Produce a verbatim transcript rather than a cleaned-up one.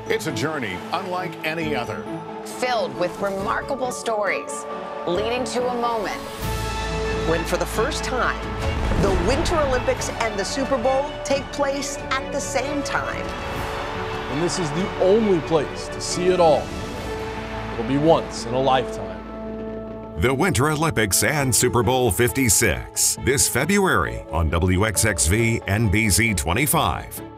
It's a journey unlike any other. Filled with remarkable stories, leading to a moment when for the first time, the Winter Olympics and the Super Bowl take place at the same time. And this is the only place to see it all. It'll be once in a lifetime. The Winter Olympics and Super Bowl fifty-six, this February on W X X V N B C twenty-five.